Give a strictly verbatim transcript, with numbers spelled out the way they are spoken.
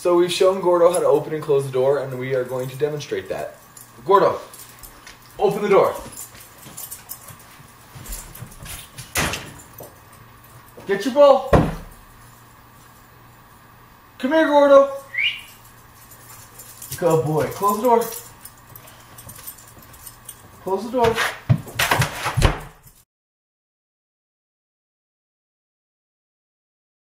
So we've shown Gordo how to open and close the door, and we are going to demonstrate that. Gordo, open the door. Get your ball. Come here, Gordo. Good boy. Close the door. Close the door.